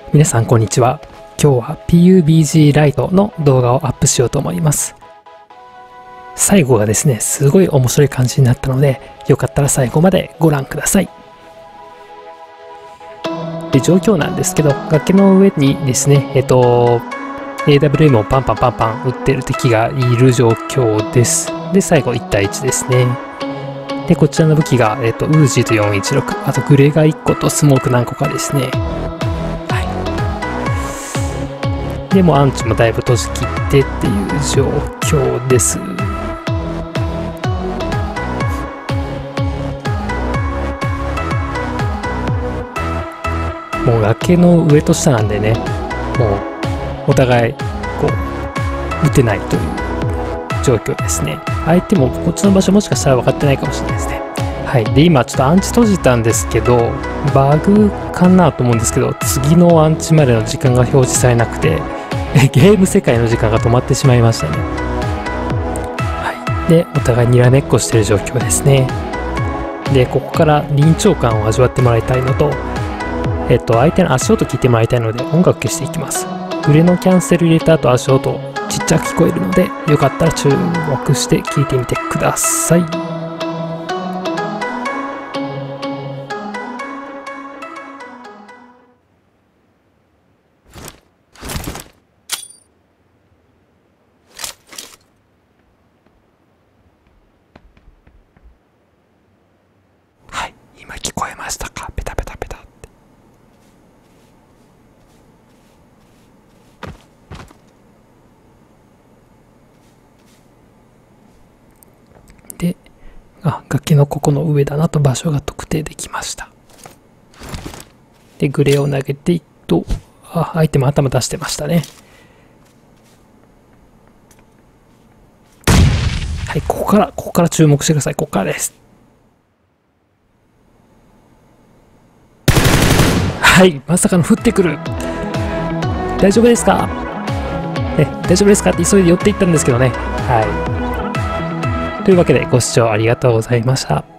皆さんこんにちは。今日は PUBG ライトの動画をアップしようと思います。最後がですね、すごい面白い感じになったので、よかったら最後までご覧ください。で、状況なんですけど、崖の上にですね、AWM をパンパンパンパン撃ってる敵がいる状況です。で、最後1対1ですね。で、こちらの武器が、ウージーと416、あとグレが1個とスモーク何個かですね。でもアンチもだいぶ閉じ切ってっていう状況です。もう崖の上と下なんでね、もうお互いこう撃てないという状況ですね。相手もこっちの場所もしかしたら分かってないかもしれないですね。はい。で、今ちょっとアンチ閉じたんですけど、バグかなと思うんですけど、次のアンチまでの時間が表示されなくて、ゲーム世界の時間が止まってしまいましたね。はい。で、お互いにらめっこしてる状況ですね。で、ここから臨場感を味わってもらいたいのと、相手の足音聞いてもらいたいので音楽消していきます。グレのキャンセル入れた後足音ちっちゃく聞こえるので、よかったら注目して聞いてみてください。はい、今聞こえましたか？ペタペタペタって。で、崖のここの上だなと場所が特定できました。で、グレを投げていくと、相手も頭出してましたね。はい、ここから注目してください。ここからです。はい、まさかの降ってくる。大丈夫ですか？大丈夫ですかって急いで寄っていったんですけどね。はい。というわけでご視聴ありがとうございました。